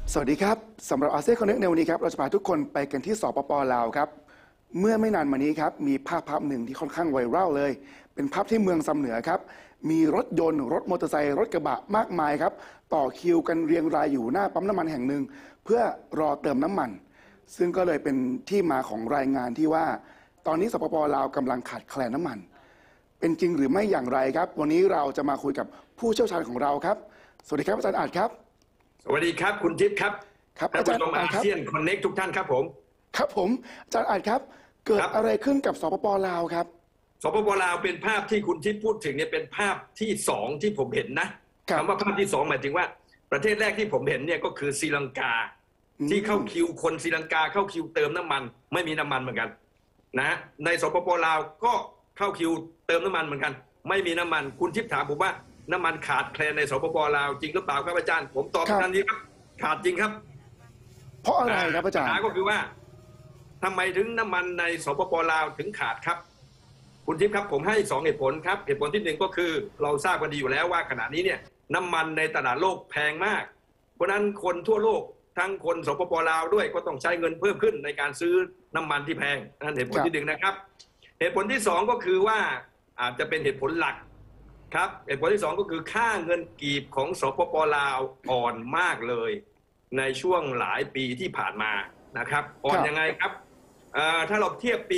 สวัสดีครับสำหรับอาเซียนคอนเนคในวันนี้ครับเราจะพาทุกคนไปกันที่สปป.ลาวครับเมื่อไม่นานมานี้ครับมีภาพหนึ่งที่ค่อนข้างไวรัลเลยเป็นภาพที่เมืองซำเหนือครับมีรถยนต์รถมอเตอร์ไซค์รถกระบะมากมายครับต่อคิวกันเรียงรายอยู่หน้าปั๊มน้ำมันแห่งหนึ่งเพื่อรอเติมน้ำมันซึ่งก็เลยเป็นที่มาของรายงานที่ว่าตอนนี้สปป.ลาวกำลังขาดแคลนน้ำมันเป็นจริงหรือไม่อย่างไรครับวันนี้เราจะมาคุยกับผู้เชี่ยวชาญของเราครับสวัสดีครับอาจารย์อาจครับสวัสดีครับคุณทิพย์ครับครับอาจารย์อาเซียนคอนเน็กทุกท่านครับผมครับผมอาจารย์อาจครับเกิดอะไรขึ้นกับสปป.ลาวครับสปป.ลาวเป็นภาพที่คุณทิพย์พูดถึงเนี่ยเป็นภาพที่2ที่ผมเห็นนะคำว่าภาพที่2หมายถึงว่าประเทศแรกที่ผมเห็นเนี่ยก็คือศรีลังกาที่เข้าคิวคนศรีลังกาเข้าคิวเติมน้ำมันไม่มีน้ำมันเหมือนกันนะในสปป.ลาวก็เข้าคิวเติมน้ำมันเหมือนกันไม่มีน้ำมันคุณทิพย์ถามผมว่าน้ำมันขาดแคลนในสปป.ลาวจริงหรือเปล่าครับอาจารย์ผมตอบทันทีครับขาดจริงครับเพราะอะไรครับอาจารย์ปัญหาก็คือว่าทำไมถึงน้ำมันในสปป.ลาวถึงขาดครับคุณทิพย์ครับผมให้2เหตุผลครับเหตุผลที่1ก็คือเราทราบกันดีอยู่แล้วว่าขณะนี้เนี่ยน้ำมันในตลาดโลกแพงมากเพราะนั้นคนทั่วโลกทั้งคนสปป.ลาวด้วยก็ต้องใช้เงินเพิ่มขึ้นในการซื้อน้ำมันที่แพงนั่นเหตุผลที่1นะครับเหตุผลที่2ก็คือว่าอาจจะเป็นเหตุผลหลักครับเหตุผลที่2ก็คือค่าเงินกีบของสปป.ลาวอ่อนมากเลยในช่วงหลายปีที่ผ่านมานะครับอ่อนยังไงครับถ้าเราเทียบปี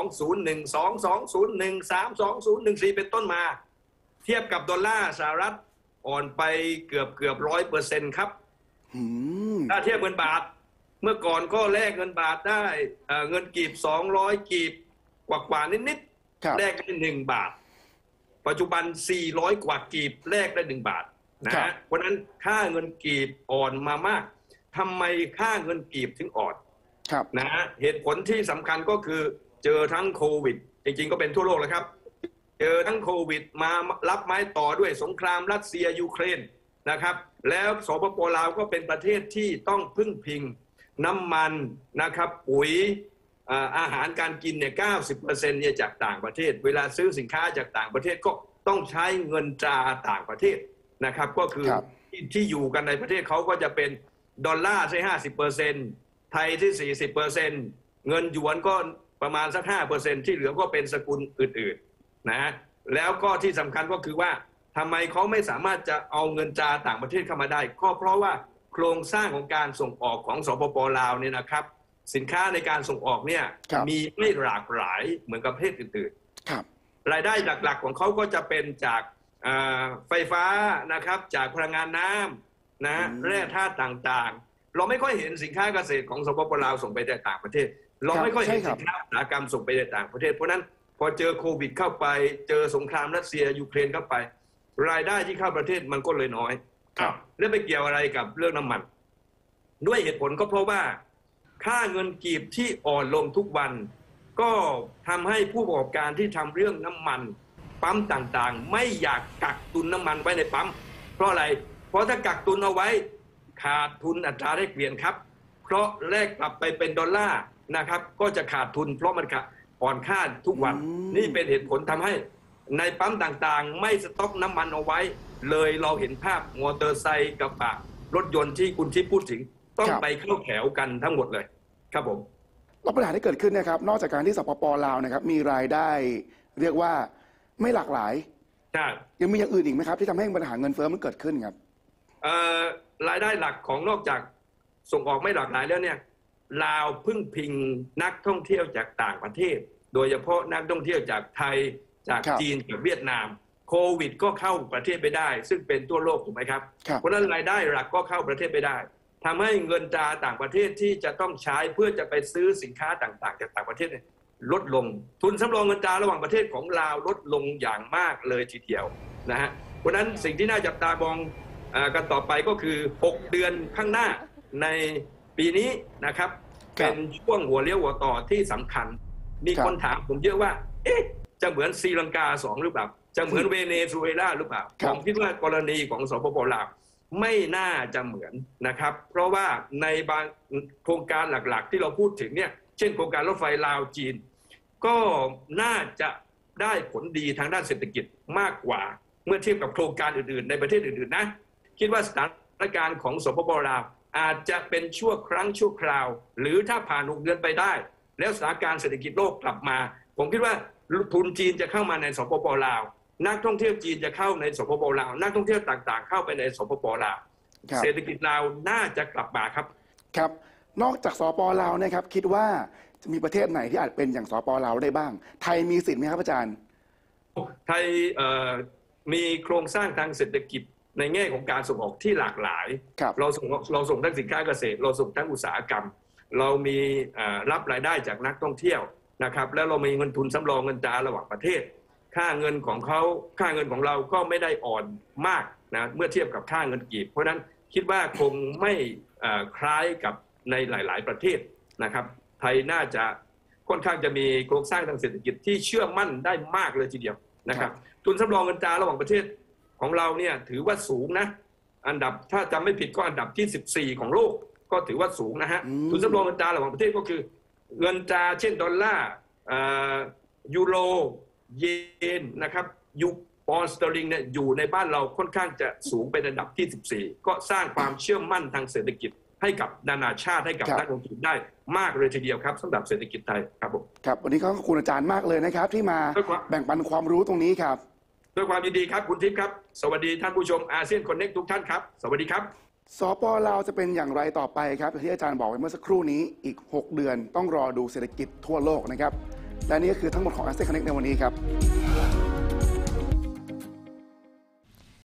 2012 2013 2014 เป็นต้นมาเทียบกับดอลลาร์สหรัฐอ่อนไปเกือบ100%ครับถ้าเทียบเงินบาทเมื่อก่อนก็แลกเงินบาทได้เงินกีบ200กีบกว่านิดๆแลกได้1 บาทปัจจุบัน400 กว่ากีบแลกได้1 บาทนะฮะเพราะนั้นค่าเงินกีบอ่อนมามากทำไมค่าเงินกีบถึงอ่อนนะเหตุผลที่สำคัญก็คือเจอทั้งโควิดจริงๆก็เป็นทั่วโลกแล้วครับเจอทั้งโควิดมารับไม้ต่อด้วยสงครามรัสเซียยูเครนนะครับแล้วสปป.ลาวก็เป็นประเทศที่ต้องพึ่งพิงน้ำมันนะครับปุ๋ยอาหารการกินเนี่ย 90% เนี่ยจากต่างประเทศเวลาซื้อสินค้าจากต่างประเทศก็ต้องใช้เงินตราต่างประเทศนะครับก็คือที่อยู่กันในประเทศเขาก็จะเป็นดอลลาร์ใช้ 50%ไทยที่ 40%เงินหยวนก็ประมาณสัก 5% ที่เหลือก็เป็นสกุลอื่นๆนะแล้วก็ที่สำคัญก็คือว่าทำไมเขาไม่สามารถจะเอาเงินตราต่างประเทศเข้ามาได้ก็เพราะว่าโครงสร้างของการส่งออกของสปป.ลาวเนี่ยนะครับสินค้าในการส่งออกเนี่ยมีไม่หลากหลายเหมือนกับประเทศอื่นๆรายได้หลักๆของเขาก็จะเป็นจากไฟฟ้านะครับจากพลังงานน้ำนะแร่ธาตุต่างๆเราไม่ค่อยเห็นสินค้าเกษตรของสปป.ลาวส่งไปต่างประเทศเราไม่ค่อยเห็นสินค้าอุตสาหกรรมส่งไปต่างประเทศเพราะนั้นพอเจอโควิดเข้าไปเจอสงครามรัสเซียยูเครนเข้าไปรายได้ที่เข้าประเทศมันก็เลยน้อยแล้วไปเกี่ยวอะไรกับเรื่องน้ำมันด้วยเหตุผลก็เพราะว่าค่าเงินกีบที่อ่อนลงทุกวันก็ทำให้ผู้ประกอบการที่ทำเรื่องน้ำมันปั๊มต่างๆไม่อยากกักตุนน้ำมันไว้ในปั๊มเพราะอะไรเพราะถ้ากักตุนเอาไว้ขาดทุนอัตราแลกเปลี่ยนครับเพราะแลกกลับไปเป็นดอลลาร์นะครับก็จะขาดทุนเพราะมันอ่อนค่าทุกวันนี่เป็นเหตุผลทำให้ในปั๊มต่างๆไม่สต็อกน้ำมันเอาไว้เลยเราเห็นภาพมอเตอร์ไซค์กระบะรถยนต์ที่คุณทิพย์พูดถึงต้องไปเข้าแถวกันทั้งหมดเลยครับผมแล้วปัญหาที่เกิดขึ้นนะครับนอกจากการที่สปป.ลาวนะครับมีรายได้เรียกว่าไม่หลากหลายยังมีอย่างอื่นอีกไหมครับที่ทำให้ปัญหาเงินเฟ้อมันเกิดขึ้นครับรายได้หลักของนอกจากส่งออกไม่หลากหลายแล้วเนี่ยลาวพึ่งพิงนักท่องเที่ยวจากต่างประเทศโดยเฉพาะนักท่องเที่ยวจากไทยจากจีนจากเวียดนามโควิดก็เข้าประเทศไปได้ซึ่งเป็นทั่วโลกถูกไหมครับเพราะนั้นรายได้หลักก็เข้าประเทศไปได้ทำให้เงินตราต่างประเทศที่จะต้องใช้เพื่อจะไปซื้อสินค้าต่างๆจากต่างประเทศลดลงทุนสำรองเงินตราระหว่างประเทศของลาวลดลงอย่างมากเลยทีเดียวนะฮะเพราะนั้นสิ่งที่น่าจับตามองกันต่อไปก็คือ6 เดือนข้างหน้าในปีนี้นะครับเป็นช่วงหัวเลี้ยวหัวต่อที่สำคัญมีคนถามผมเยอะว่าจะเหมือนศรีลังกา2หรือเปล่าจะเหมือนเวเนซุเอลาหรือเปล่าผมคิดว่ากรณีของสปป.ลาวไม่น่าจะเหมือนนะครับเพราะว่าในบางโครงการหลักๆที่เราพูดถึงเนี่ยเช่นโครงการรถไฟลาวจีนก็น่าจะได้ผลดีทางด้านเศรษฐกิจมากกว่าเมื่อเทียบกับโครงการอื่นๆในประเทศอื่นๆนะคิดว่าสถานการณ์ของสปป.ลาวอาจจะเป็นชั่วครั้งชั่วคราว หรือถ้าผ่าน6 เดือนไปได้ แล้วสถานการณ์เศรษฐกิจโลกกลับมา ผมคิดว่าทุนจีนจะเข้ามาในสปป.ลาวนักท่องเที่ยวจีนจะเข้าในสปป.ลาวนักท่องเที่ยวต่างๆ เข้าไปในสปป.ลาวเศรษฐกิจลาวน่าจะกลับมาครับครับนอกจากสปป.ลาวนะครับคิดว่าจะมีประเทศไหนที่อาจเป็นอย่างสปป.ลาวได้บ้างไทยมีสิทธิ์ไหมครับอาจารย์ไทยมีโครงสร้างทางเศรษฐกิจในแง่ของการส่งออกที่หลากหลายเราส่งทั้งสินค้าเกษตรเราส่งทั้งอุตสาหกรรมเรามีรับรายได้จากนักท่องเที่ยวนะครับแล้วเรามีเงินทุนสำรองเงินตราระหว่างประเทศค่าเงินของเราก็ไม่ได้อ่อนมากนะเมื่อเทียบกับค่าเงินกีบเพราะฉะนั้นคิดว่าคงไม่คล้ายกับในหลายๆประเทศนะครับไทยน่าจะค่อนข้างจะมีโครงสร้างทางเศรษฐกิจที่เชื่อมั่นได้มากเลยทีเดียวนะครับทุนสำรองเงินตราระหว่างประเทศของเราเนี่ยถือว่าสูงนะอันดับถ้าจำไม่ผิดก็อันดับที่14ของโลกก็ถือว่าสูงนะฮะทุนสำรองเงินตราระหว่างประเทศก็คือเงินตราเช่นดอลลาร์ยูโรเยนนะครับยูปอนด์สเตอริงเนี่ยอยู่ในบ้านเราค่อนข้างจะสูงเป็นอันดับที่14ก็สร้างความเชื่อมั่นทางเศรษฐกิจให้กับนานาชาติให้กับนักลงทุนได้มากเลยทีเดียวครับสำหรับเศรษฐกิจไทยครับผมครับวันนี้ขอบคุณอาจารย์มากเลยนะครับที่มาแบ่งปันความรู้ตรงนี้ครับด้วยความยินดีครับคุณทิพย์ครับสวัสดีท่านผู้ชมอาเซียนคอนเน็กทุกท่านครับสวัสดีครับสปป.ลาวจะเป็นอย่างไรต่อไปครับที่อาจารย์บอกไว้เมื่อสักครู่นี้อีก6 เดือนต้องรอดูเศรษฐกิจทั่วโลกนะครับและนี่ก็คือทั้งหมดของอาเซียนคอนเน็กในวันนี้ครับ